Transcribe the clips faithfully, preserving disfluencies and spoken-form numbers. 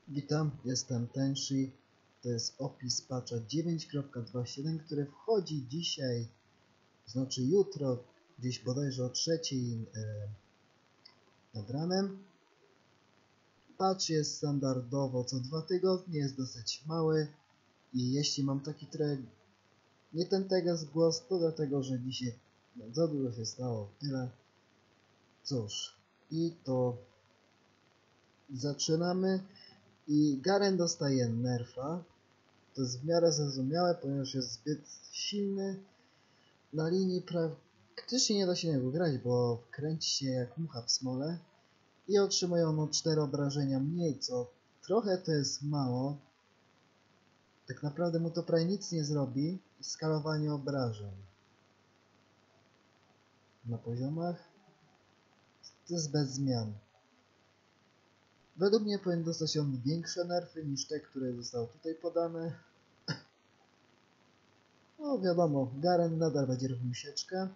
Witam, jestem Tenshi. To jest opis patcha dziewięć kropka dwa siedem, który wchodzi dzisiaj, znaczy jutro, gdzieś bodajże o trzeciej e, nad ranem. Patch jest standardowo co dwa tygodnie, jest dosyć mały i jeśli mam taki trek, nie ten teges głos, to dlatego, że dzisiaj no, za dużo się stało, tyle. Cóż, i to zaczynamy. I Garen dostaje nerfa. To jest w miarę zrozumiałe, ponieważ jest zbyt silny. Na linii praktycznie nie da się niego grać, bo kręci się jak mucha w smole. I otrzymuje on cztery obrażenia mniej, co trochę to jest mało. Tak naprawdę mu to prawie nic nie zrobi. Skalowanie obrażeń na poziomach to jest bez zmian. Według mnie powinien dostać on większe nerfy niż te, które zostały tutaj podane. No wiadomo, Garen nadal będzie robił sieczkę.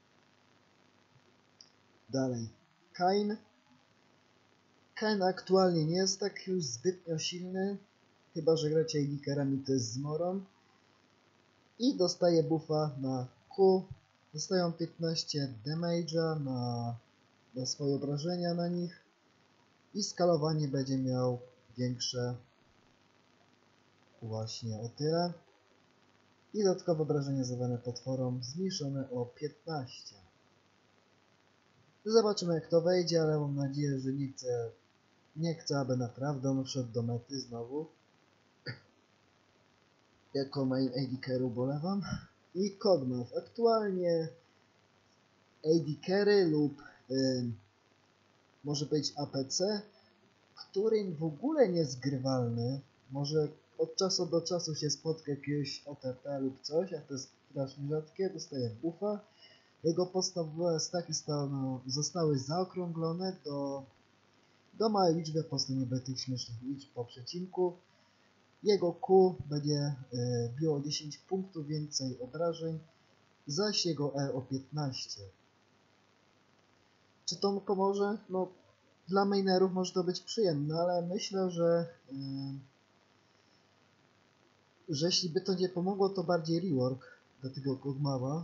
Dalej, Kain. Kain aktualnie nie jest tak już zbytnio silny, chyba że gracie Edikerami, to jest zmorą. I dostaje buffa na Q. Dostają piętnaście damage'a na, na swoje obrażenia na nich. I skalowanie będzie miał większe właśnie o tyle. I dodatkowe obrażenia zadawane potworom zmniejszone o piętnaście. Zobaczymy jak to wejdzie, ale mam nadzieję, że nie chcę, nie chcę aby naprawdę on wszedł do mety znowu. Jako main A D carry ubolewam. I Kog'Maw. Aktualnie A D carry lub yy, może być A P C, który w ogóle nie jest grywalny. Może od czasu do czasu się spotka jakiegoś O T P lub coś, a to jest strasznie rzadkie, dostaje buffa. Jego podstawowe staki no, zostały zaokrąglone do, do małej liczby, po prostu nie będzie tych śmiesznych liczb po przecinku. Jego Q będzie y, biło dziesięć punktów więcej obrażeń, zaś jego E o piętnaście. Czy to mu pomoże? No, dla mainerów może to być przyjemne, ale myślę, że, y, że jeśli by to nie pomogło, to bardziej rework do tego Kog'Mawa.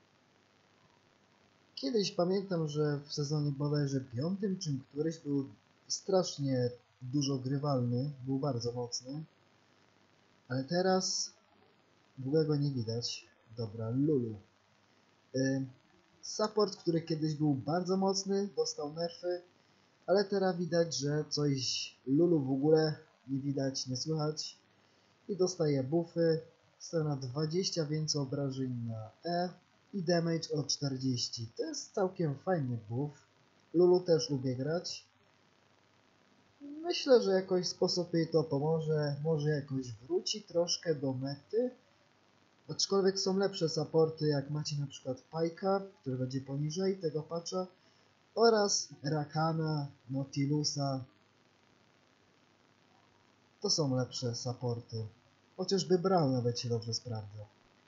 Kiedyś pamiętam, że w sezonie bodajże piątym czy któryś był strasznie dużo grywalny, był bardzo mocny. Ale teraz w ogóle go nie widać. Dobra, Lulu. Yy, support, który kiedyś był bardzo mocny, dostał nerfy, ale teraz widać, że coś Lulu w ogóle nie widać, nie słychać. I dostaje buffy, dostaje na dwadzieścia więcej obrażeń na E i damage o czterdzieści. To jest całkiem fajny buff. Lulu też lubię grać. Myślę, że jakoś sposób jej to pomoże, może jakoś wróci troszkę do mety. Aczkolwiek są lepsze supporty, jak macie na przykład Pike'a, który będzie poniżej tego patcha, oraz Rakana, Nautilusa. To są lepsze supporty. Chociażby Brawl nawet się dobrze sprawdza.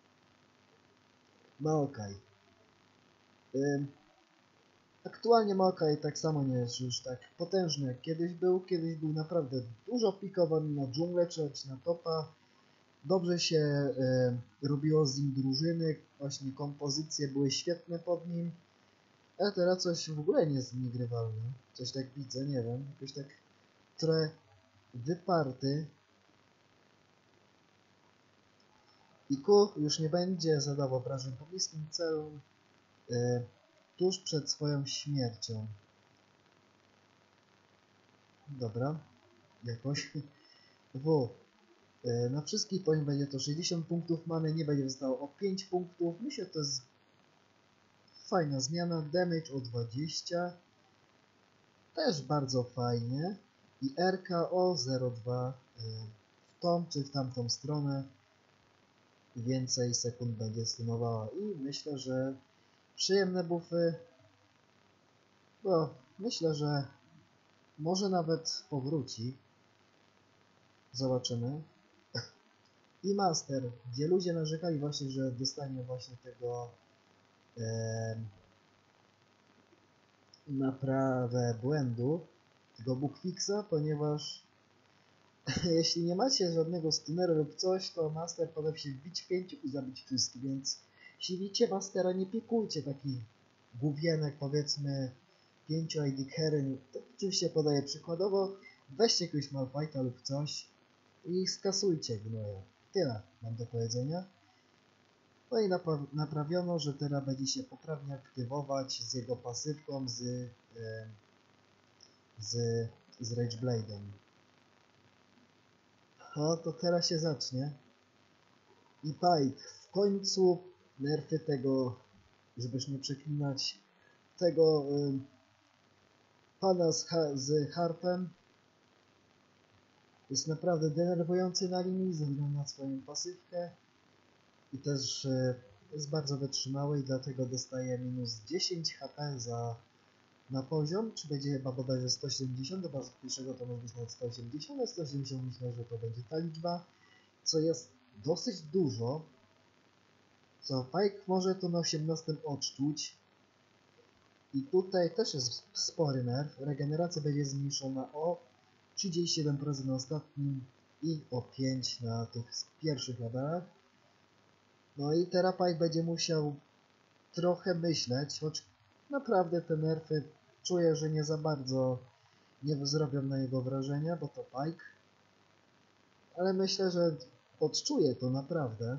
Maokai. Ym, aktualnie Maokai tak samo nie jest już tak potężny jak kiedyś był. Kiedyś był naprawdę dużo pikowany na dżunglę czy na topa. Dobrze się y, robiło z nim drużyny, właśnie kompozycje były świetne pod nim. Ale teraz coś w ogóle nie jest niegrywalne. Coś tak widzę, nie wiem, jakoś tak trochę wyparty. I Q już nie będzie zadawał obrażeń po bliskim celu y, tuż przed swoją śmiercią. Dobra, jakoś. W. Y, na wszystkich poziomach będzie to sześćdziesiąt punktów many, nie będzie zostało o pięć punktów. Myślę, że to jest fajna zmiana. Damage o dwadzieścia. Też bardzo fajnie. I R K o zero przecinek dwa w tą czy w tamtą stronę. Więcej sekund będzie stunowała. I myślę, że przyjemne buffy. Bo myślę, że może nawet powróci. Zobaczymy. I Master, gdzie ludzie narzekali właśnie, że dostanie właśnie tego e, naprawę błędu, tego bugfixa, ponieważ Jeśli nie macie żadnego stunera lub coś, to master potrafi się wbić w pięciu i zabić wszystkich, więc jeśli widzicie mastera, nie pikujcie takich główienek, powiedzmy pięciu I D carry. To oczywiście podaję przykładowo, weźcie jakiegoś Malphite'a lub coś i skasujcie gnoja. Tyle mam do powiedzenia. No i napra- naprawiono, że teraz będzie się poprawnie aktywować z jego pasywką z, yy, z, z Rage Blade'em. No to teraz się zacznie. I Pike, w końcu nerfy tego, żebyś nie przeklinać, tego y, pana z, ha z harpem jest naprawdę denerwujący na linii ze względu na swoją pasywkę i też y, jest bardzo wytrzymały i dlatego dostaje minus dziesięć H P za na poziom, czy będzie chyba bodajże sto siedemdziesiąt, chyba z pierwszego to może być nawet sto osiemdziesiąt, ale sto siedemdziesiąt myślę, że to będzie ta liczba, co jest dosyć dużo. Co Pike może to na osiemnastym odczuć. I tutaj też jest spory nerf. Regeneracja będzie zmniejszona o trzydzieści siedem procent na ostatnim i o pięć procent na tych pierwszych levelach. No i teraz Pike będzie musiał trochę myśleć, choć naprawdę te nerfy czuję, że nie za bardzo nie zrobią na jego wrażenia, bo to Pike. Ale myślę, że odczuje to naprawdę.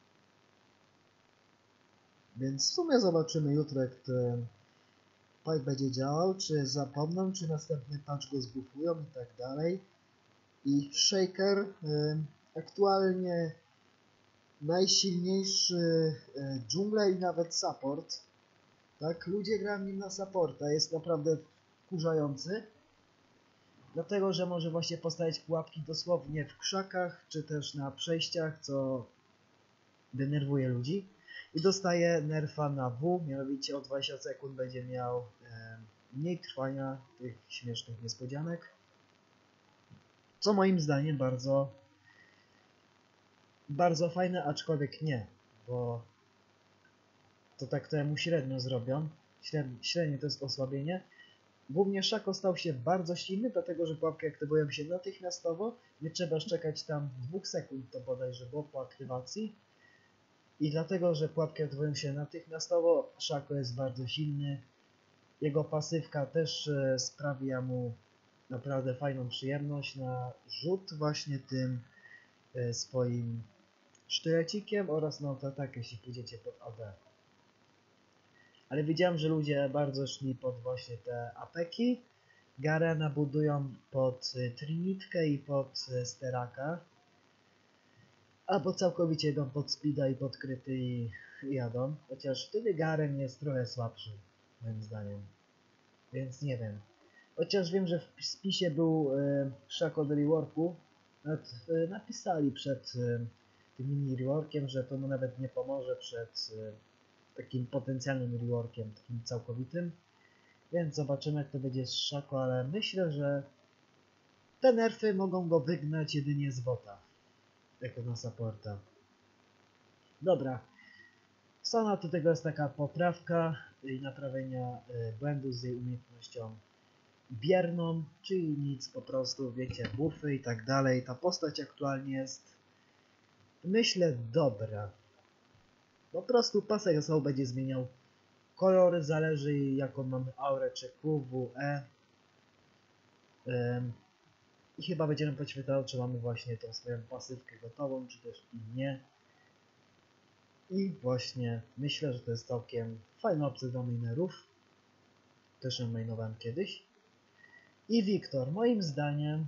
Więc w sumie zobaczymy jutro, jak ten Pike będzie działał, czy zapomną, czy następny patch go zbufują i tak dalej. I Shaker y, aktualnie najsilniejszy y, dżungla i nawet support. Tak, ludzie grają nim na supporta, jest naprawdę wkurzający. Dlatego, że może właśnie postawić pułapki dosłownie w krzakach, czy też na przejściach, co denerwuje ludzi. I dostaje nerfa na W, mianowicie o dwadzieścia sekund będzie miał e, mniej trwania tych śmiesznych niespodzianek. Co moim zdaniem bardzo bardzo fajne, aczkolwiek nie, bo to tak temu średnio zrobią. Średnio, średnio to jest osłabienie. Głównie Shaco stał się bardzo silny, dlatego że pułapki aktywują się natychmiastowo. Nie trzeba czekać tam dwóch sekund, to bodajże było po aktywacji. I dlatego, że pułapki aktywują się natychmiastowo, Shaco jest bardzo silny. Jego pasywka też e, sprawia mu naprawdę fajną przyjemność na rzut właśnie tym e, swoim sztylecikiem oraz na autoatakę, jeśli pójdziecie pod A D. Ale widziałem, że ludzie bardzo szli pod właśnie te apeki. Garena budują pod e, Trinitkę i pod e, Steraka. Albo całkowicie idą pod Speeda i pod Kryty i jadą. Chociaż wtedy Garen jest trochę słabszy, moim zdaniem. Więc nie wiem. Chociaż wiem, że w spisie był e, Shaco do reworku. Nawet e, napisali przed e, tym mini reworkiem, że to mu nawet nie pomoże przed e, takim potencjalnym reworkiem, takim całkowitym. Więc zobaczymy, jak to będzie z Shaco, ale myślę, że te nerfy mogą go wygnać jedynie z bota. Jako na supporta. Dobra. Sona do tego jest taka poprawka i naprawienia y, błędu z jej umiejętnością bierną, czyli nic, po prostu wiecie, buffy i tak dalej. Ta postać aktualnie jest, myślę, dobra. Po prostu pasek znowu będzie zmieniał kolory, zależy jaką mamy aurę, czy Q, W, E. Ym, I chyba będziemy podświetlało, czy mamy właśnie tą swoją pasywkę gotową, czy też i nie. I właśnie myślę, że to jest całkiem fajna opcja dla mainerów. Też ją mainowałem kiedyś. I Wiktor, moim zdaniem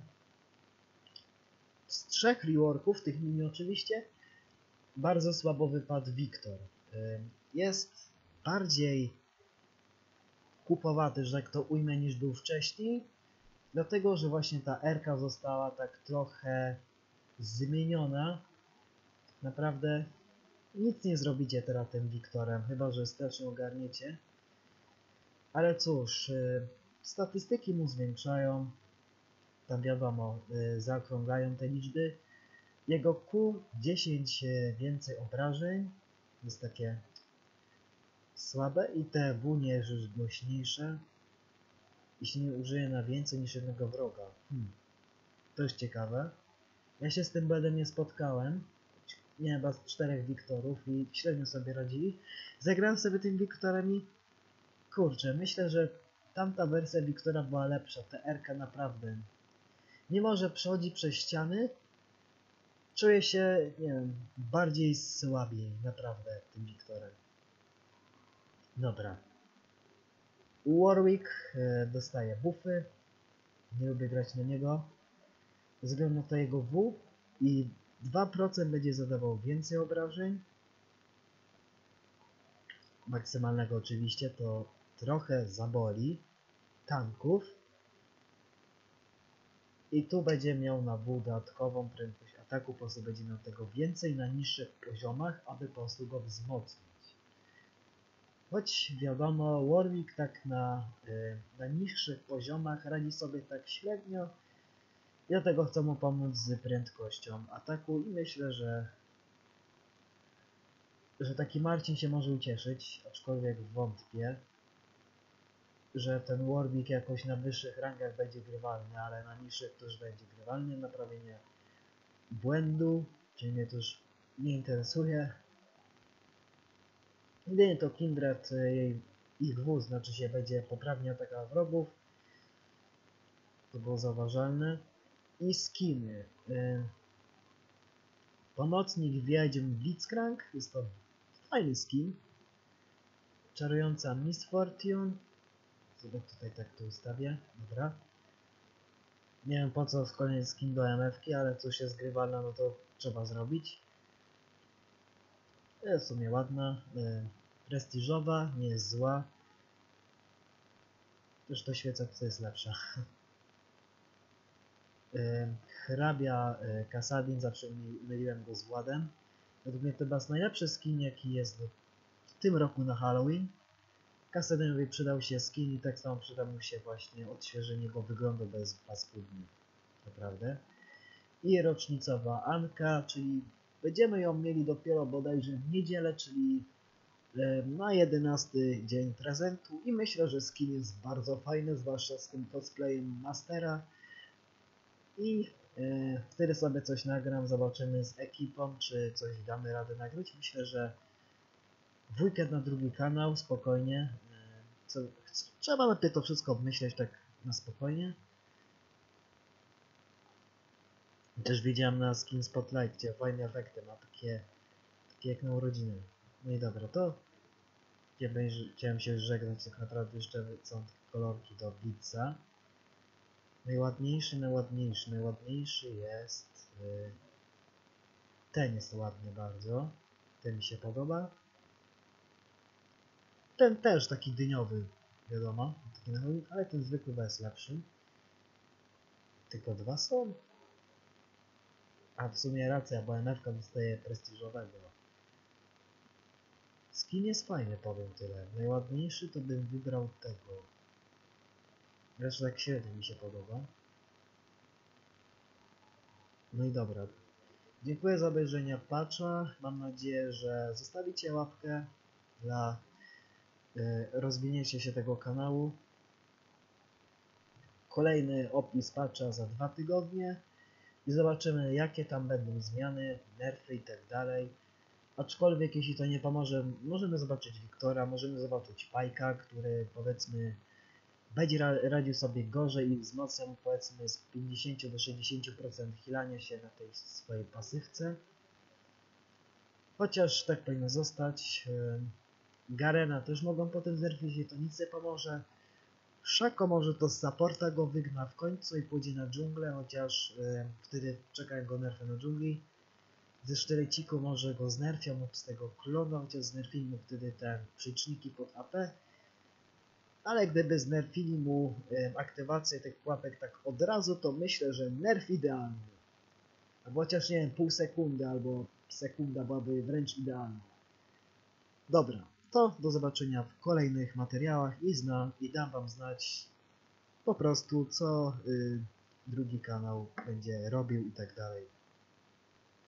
z trzech reworków, tych mini oczywiście, bardzo słabo wypadł Wiktor. Jest bardziej kupowaty, że tak to ujmę, niż był wcześniej. Dlatego, że właśnie ta R-ka została tak trochę zmieniona. Naprawdę nic nie zrobicie teraz tym Wiktorem, chyba że strasznie ogarniecie. Ale cóż, y, statystyki mu zwiększają, tam wiadomo, y, zaokrąglają te liczby. Jego Q dziesięć y, więcej obrażeń, jest takie słabe i te W nie jest już głośniejsze, jeśli nie użyje na więcej niż jednego wroga. Hmm. To jest ciekawe. Ja się z tym buildem nie spotkałem. Miałem chyba z czterech Wiktorów i średnio sobie radzili. Zagrałem sobie tym Wiktorem i kurczę, myślę, że tamta wersja Wiktora była lepsza. Ta R-ka naprawdę. Mimo, że przechodzi przez ściany, czuję się, nie wiem, bardziej słabiej naprawdę tym Wiktorem. Dobra. Warwick e, dostaje buffy. Nie lubię grać na niego. Ze względu na to jego W i dwa procent będzie zadawał więcej obrażeń. Maksymalnego oczywiście, to trochę zaboli tanków. I tu będzie miał na W dodatkową prędkość ataku, po prostu będzie miał tego więcej na niższych poziomach, aby po prostu go wzmocnić. Choć wiadomo, Warwick tak na, y, na niższych poziomach radzi sobie tak średnio. I dlatego chcę mu pomóc z prędkością ataku i myślę, że że taki Marcin się może ucieszyć, aczkolwiek wątpię, że ten Warwick jakoś na wyższych rangach będzie grywalny, ale na niższych też będzie grywalny. Naprawienie błędu, czyli mnie to już nie interesuje. Jedynie to Kindred, jej, ich W, znaczy się będzie poprawnie atakował wrogów. To było zauważalne. I skiny. Y Pomocnik wiedźm Blitzcrank, jest to fajny skin. Czarująca Miss Fortune. Sobie tutaj tak to ustawię. Dobra. Nie wiem po co kolejny skin do M F-ki, ale coś jest grywalne, no to trzeba zrobić. Jest w sumie ładna. Yy, prestiżowa, nie jest zła. Też to świeca, co jest lepsza. yy, hrabia yy, Kasadin, zawsze myliłem go z Władem. Według mnie to chyba jest najlepszy skin, jaki jest w tym roku na Halloween. Kasadinowi przydał się skin i tak samo przyda mu się właśnie odświeżenie jego wyglądu bez paskudni. Naprawdę. I rocznicowa Anka, czyli będziemy ją mieli dopiero bodajże w niedzielę, czyli na jedenasty dzień prezentu i myślę, że skin jest bardzo fajny, zwłaszcza z tym cosplayem Mastera i e, wtedy sobie coś nagram, zobaczymy z ekipą, czy coś damy radę nagrać. Myślę, że w weekend na drugi kanał, spokojnie. Co, trzeba najpierw to wszystko obmyśleć tak na spokojnie. Też widziałem na Skin Spotlight, gdzie fajne efekty ma, takie, takie jak na urodziny. No i dobra, to chciałem się żegnać, tak naprawdę jeszcze są takie kolorki do Blitza. Najładniejszy, najładniejszy, najładniejszy jest... Yy, ten jest ładny bardzo, ten mi się podoba. Ten też taki dyniowy, wiadomo, taki na, ale ten zwykły jest lepszy. Tylko dwa są. A w sumie racja, bo M F-ka dostaje prestiżowego. Skin jest fajny, powiem tyle. Najładniejszy to bym wybrał tego. Zresztą tak średnio mi się podoba. No i dobra. Dziękuję za obejrzenie patcha. Mam nadzieję, że zostawicie łapkę dla y, rozwinięcia się tego kanału. Kolejny opis patcha za dwa tygodnie. I zobaczymy, jakie tam będą zmiany, nerfy i tak dalej. Aczkolwiek jeśli to nie pomoże, możemy zobaczyć Wiktora, możemy zobaczyć Pajka, który powiedzmy będzie radził sobie gorzej i wzmocniał mu powiedzmy z pięćdziesiąt do sześćdziesięciu procent healania się na tej swojej pasywce. Chociaż tak powinno zostać. Garena też mogą potem znerfić, jeśli to nic nie pomoże. Szako może to z supporta go wygna w końcu i pójdzie na dżunglę, chociaż yy, wtedy czekają go nerfy na dżungli. Ze sztyleciku może go znerfią lub z tego klona, chociaż znerfili mu wtedy te przyczniki pod A P. Ale gdyby znerfili mu yy, aktywację tych pułapek tak od razu, to myślę, że nerf idealny. Albo chociaż nie wiem, pół sekundy albo sekunda byłaby wręcz idealna. Dobra. To do zobaczenia w kolejnych materiałach i, zna, i dam wam znać po prostu co y, drugi kanał będzie robił i tak dalej.